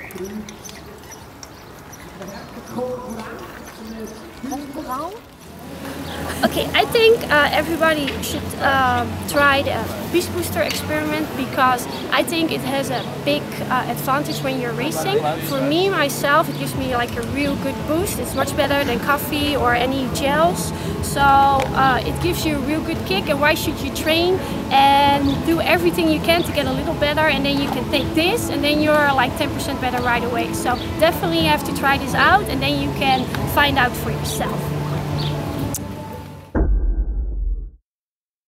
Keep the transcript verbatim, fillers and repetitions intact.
Okay, I think uh, everybody should uh, try the BIEST Booster Experiment because I think it has a big uh, advantage when you're racing. For me, myself, it gives me like a real good boost. It's much better than coffee or any gels. So uh, it gives you a real good kick, and why should you train and do everything you can to get a little better, and then you can take this and then you're like ten percent better right away. So definitely you have to try this out and then you can find out for yourself.